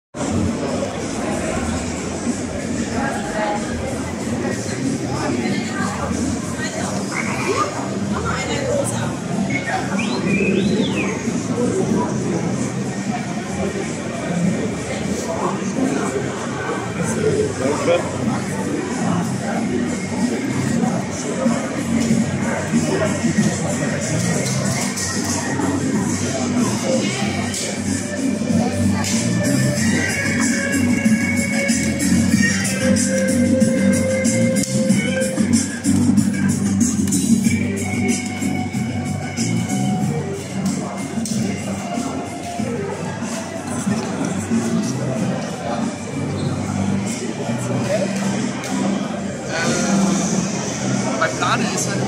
Mein Plan ist halt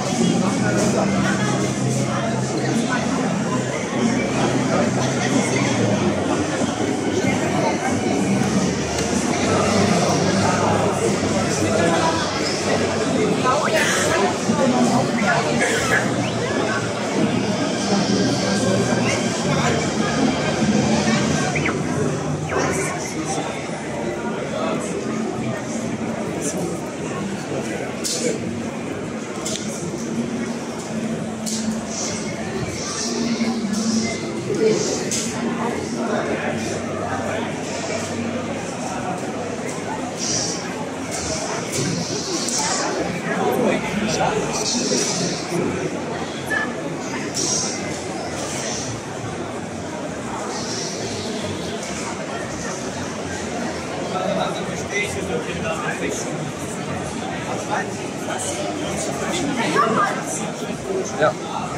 ja.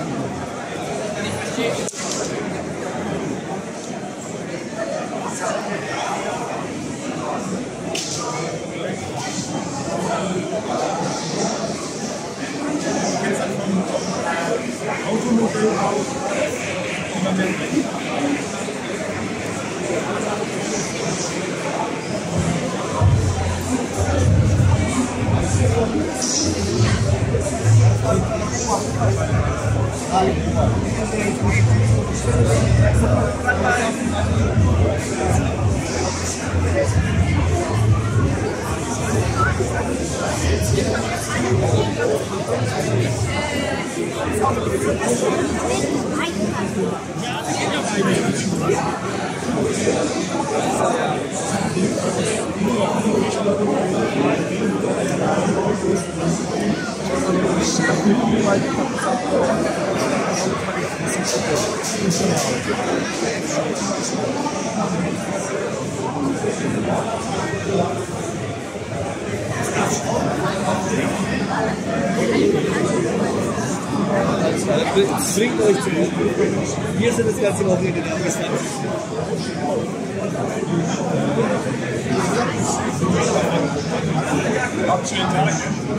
Das bringt euch zum Aufruf. Wir sind das ganze Wochenende da gestanden. Habt schönen Tag.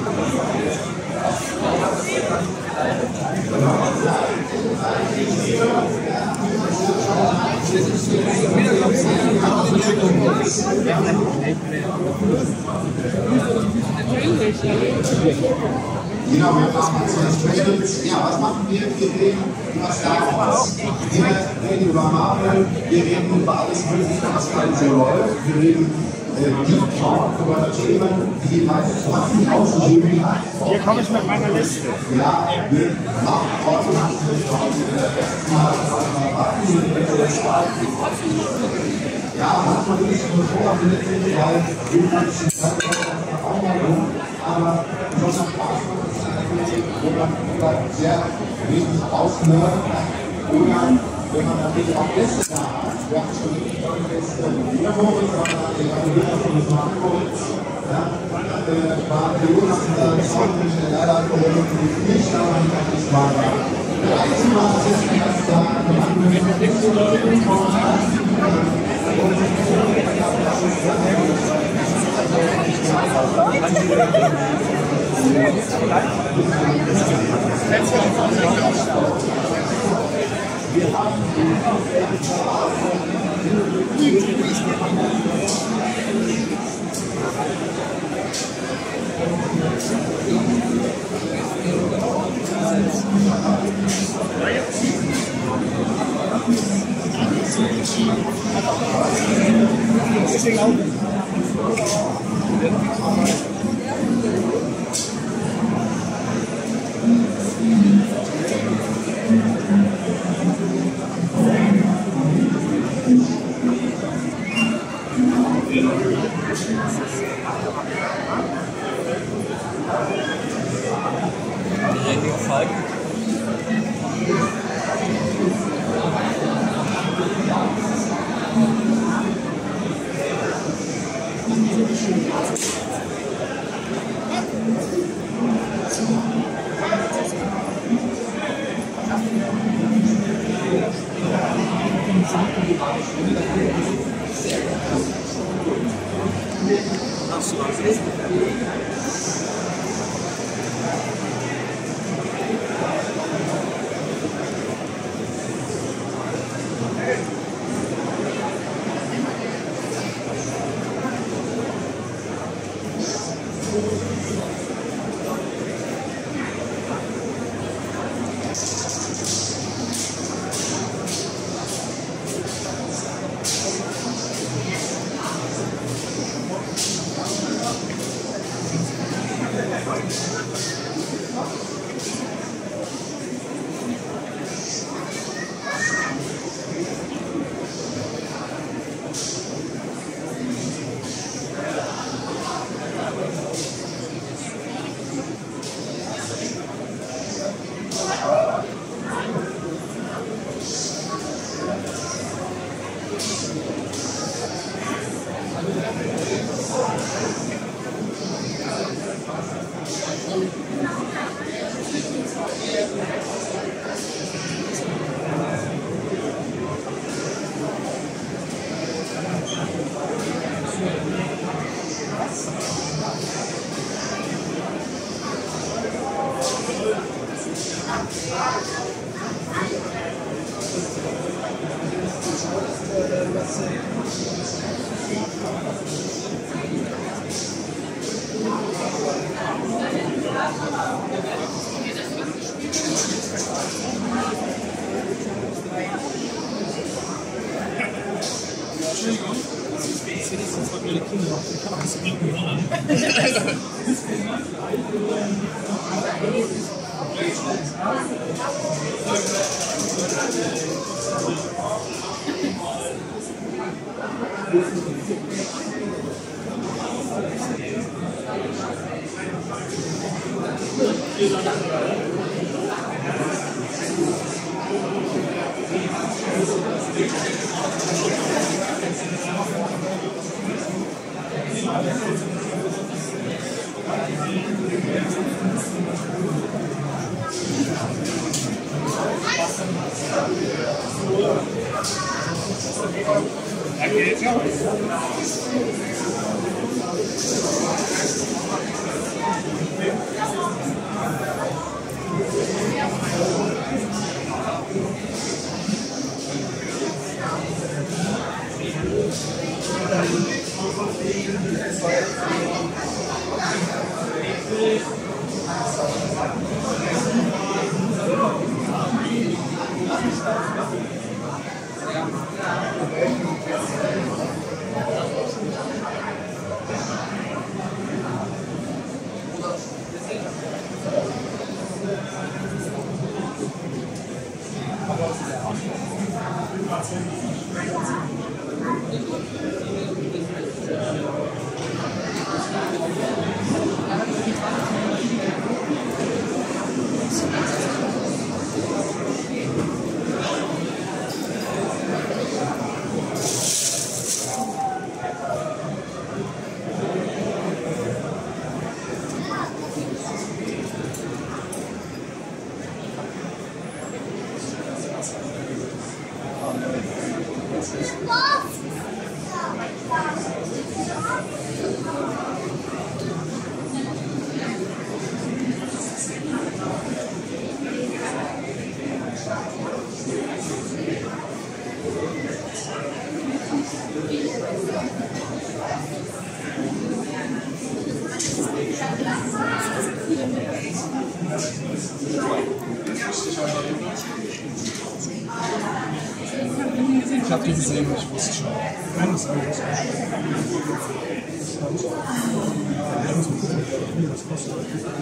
Genau, wir machen jetzt ja, was machen wir? Wir reden über Star Wars. Wir reden über Marvel, wir reden über alles Mögliche, was gerade so läuft. Wir reden Deep Talk über Themen, die meistens nicht ausgeschrieben hat. Hier komme ich mit meiner Liste. Ja, wir machen trotzdem ja, manchmal will ich es nur vor, weil aber das hat Spaß wo man vielleicht sehr wenig rausnimmt. Oder wenn man natürlich auch Gäste da hat, wir haben schon tolle Gäste hier Moritz, aber ich habe gehört von dem Moritz, war Jonas und seine Soundmensch, der leider nicht da war, nicht war. Der einzige, was jetzt erst da gemacht wird, ist so Deswegen auch. Falk. Ich habe die gesehen und ich wusste schon. Nein, das ist alles. Ja, muss man gucken, wie das kostet.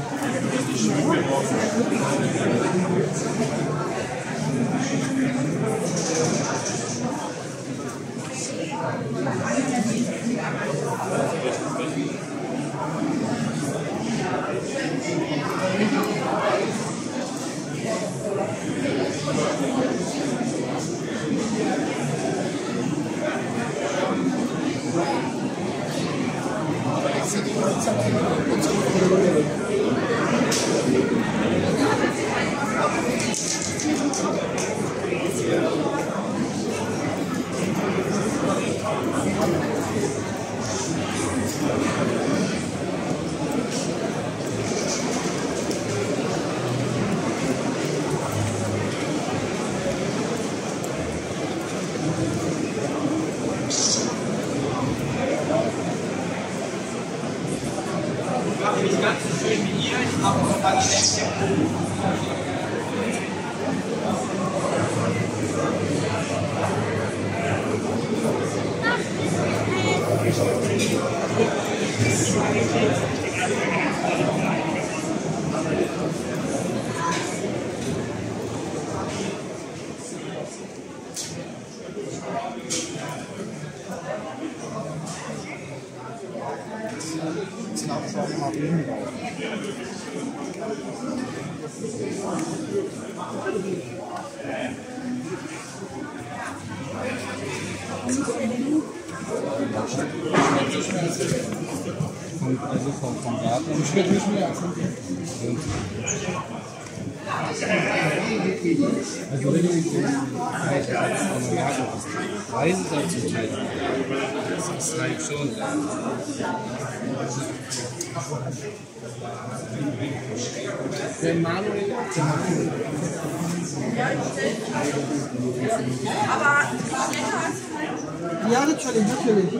Nicht ganz so schön wie ihr, ich mache noch mal die Lämpchen. Also vom Garten. Ich werde nicht mehr akzeptieren. Also wenn du die Reise dazu teilst, das ist halt schon. Der Manuel, aber schlechter als ja, natürlich.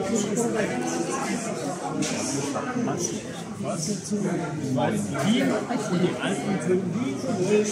Was dazu? Weil die und die alten können die